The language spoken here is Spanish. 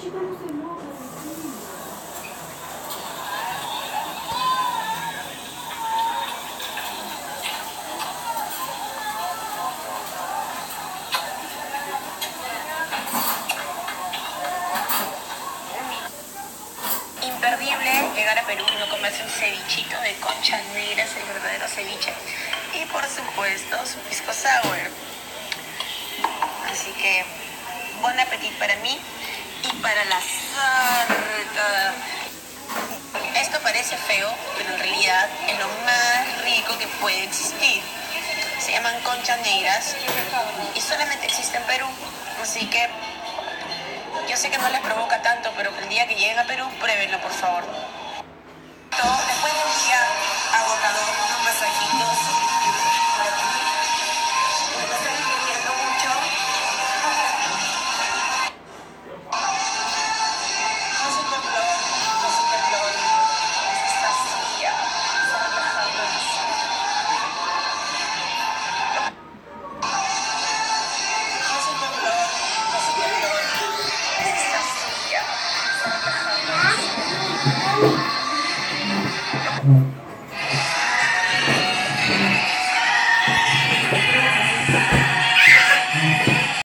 Imperdible llegar a Perú y no comerse un cevichito de conchas negras, el verdadero ceviche. Y por supuesto su pisco sour. Así que buen apetito para mí y para la sarta. Esto parece feo, pero en realidad es lo más rico que puede existir. Se llaman conchas negras y solamente existe en Perú. Así que yo sé que no les provoca tanto, pero el día que lleguen a Perú, pruébenlo, por favor. Después de un día agotador, unos masajitos por aquí. Me estoy divirtiendo mucho. No soy temblor, no soy temblor. Esta silla está relajando. No soy temblor, no soy temblor. Esta silla está relajando.